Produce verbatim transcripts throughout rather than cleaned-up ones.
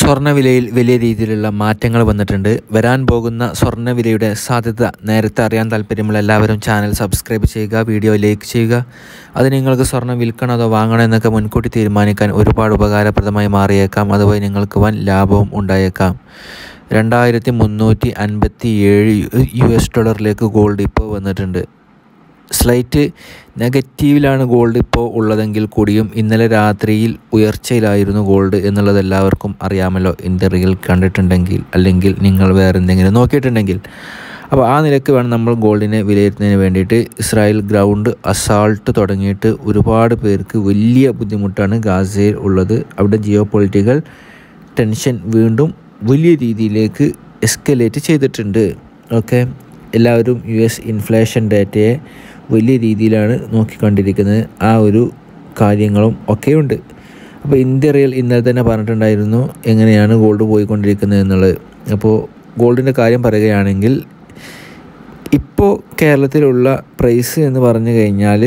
സ്വർണ്ണവിലയിൽ വലിയ രീതിയിലുള്ള മാറ്റങ്ങൾ വന്നിട്ടുണ്ട്. വരാൻ പോകുന്ന സ്വർണ്ണവിലയുടെ സാധ്യത നേരത്തെ അറിയാൻ താല്പര്യമുള്ള എല്ലാവരും ചാനൽ സബ്സ്ക്രൈബ് ചെയ്യുക, വീഡിയോ ലൈക്ക് ചെയ്യുക. അത് നിങ്ങൾക്ക് സ്വർണ്ണം വിൽക്കണോ അതോ വാങ്ങണോ എന്നൊക്കെ മുൻകൂട്ടി തീരുമാനിക്കാൻ ഒരുപാട് ഉപകാരപ്രദമായി മാറിയേക്കാം. അതുവഴി നിങ്ങൾക്ക് വൻ ലാഭവും ഉണ്ടായേക്കാം. രണ്ടായിരത്തി മുന്നൂറ്റി അൻപത്തി ഏഴ് യു എസ് ഡോളറിലേക്ക് ഗോൾഡ് ഇപ്പോൾ വന്നിട്ടുണ്ട്. സ്ലൈറ്റ് നെഗറ്റീവിലാണ് ഗോൾഡ് ഇപ്പോൾ ഉള്ളതെങ്കിൽ കൂടിയും ഇന്നലെ രാത്രിയിൽ ഉയർച്ചയിലായിരുന്നു ഗോൾഡ് എന്നുള്ളത് എല്ലാവർക്കും അറിയാമല്ലോ. ഇന്ത്യ റിയൽ കണ്ടിട്ടുണ്ടെങ്കിൽ അല്ലെങ്കിൽ നിങ്ങൾ വേറെ എന്തെങ്കിലും നോക്കിയിട്ടുണ്ടെങ്കിൽ. അപ്പോൾ ആ നിലയ്ക്ക് വേണം നമ്മൾ ഗോൾഡിനെ വിലയിരുത്തുന്നതിന് വേണ്ടിയിട്ട്. ഇസ്രായേൽ ഗ്രൗണ്ട് അസാൾട്ട് തുടങ്ങിയിട്ട് ഒരുപാട് പേർക്ക് വലിയ ബുദ്ധിമുട്ടാണ് ഗാസയിൽ ഉള്ളത്. അവിടെ ജിയോ പൊളിറ്റിക്കൽ ടെൻഷൻ വീണ്ടും വലിയ രീതിയിലേക്ക് എസ്കലേറ്റ് ചെയ്തിട്ടുണ്ട്. ഓക്കെ, എല്ലാവരും യു എസ് ഇൻഫ്ലേഷൻ ഡേറ്റയെ വലിയ രീതിയിലാണ് നോക്കിക്കൊണ്ടിരിക്കുന്നത്. ആ ഒരു കാര്യങ്ങളും ഒക്കെയുണ്ട്. അപ്പോൾ ഇന്ത്യ റിയൽ ഇന്നലെ തന്നെ പറഞ്ഞിട്ടുണ്ടായിരുന്നു എങ്ങനെയാണ് ഗോൾഡ് പോയിക്കൊണ്ടിരിക്കുന്നത് എന്നുള്ളത്. അപ്പോൾ ഗോൾഡിൻ്റെ കാര്യം പറയുകയാണെങ്കിൽ ഇപ്പോൾ കേരളത്തിലുള്ള പ്രൈസ് എന്ന് പറഞ്ഞു കഴിഞ്ഞാൽ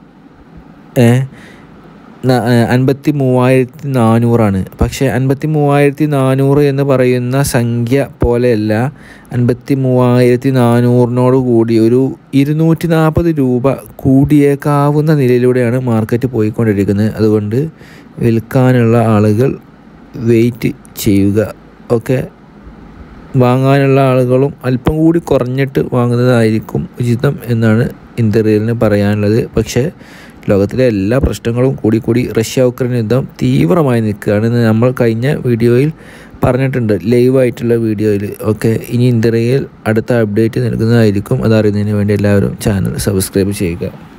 അൻപത്തി മൂവായിരത്തി നാനൂറാണ്. പക്ഷേ അൻപത്തി മൂവായിരത്തി നാനൂറ് എന്ന് പറയുന്ന സംഖ്യ പോലെയല്ല, അൻപത്തി മൂവായിരത്തി നാനൂറിനോട് കൂടി ഒരു ഇരുന്നൂറ്റി നാൽപ്പത് രൂപ കൂടിയേക്കാവുന്ന നിലയിലൂടെയാണ് മാർക്കറ്റ് പോയിക്കൊണ്ടിരിക്കുന്നത്. അതുകൊണ്ട് വിൽക്കാനുള്ള ആളുകൾ വെയിറ്റ് ചെയ്യുക. ഓക്കെ, വാങ്ങാനുള്ള ആളുകളും അല്പം കൂടി കുറഞ്ഞിട്ട് വാങ്ങുന്നതായിരിക്കും ഉചിതം എന്നാണ് ഇന്ത്യ റിയലിന് പറയാനുള്ളത്. പക്ഷേ ലോകത്തിലെ എല്ലാ പ്രശ്നങ്ങളും കൂടി കൂടി റഷ്യ ഉക്രൈൻ യുദ്ധം തീവ്രമായി നിൽക്കുകയാണെന്ന് നമ്മൾ കഴിഞ്ഞ വീഡിയോയിൽ പറഞ്ഞിട്ടുണ്ട്, ലൈവായിട്ടുള്ള വീഡിയോയിൽ. ഓക്കെ, ഇനി ഇന്ത്യ റിയൽ അടുത്ത അപ്ഡേറ്റ് നൽകുന്നതായിരിക്കും. അതറിയുന്നതിന് വേണ്ടി എല്ലാവരും ചാനൽ സബ്സ്ക്രൈബ് ചെയ്യുക.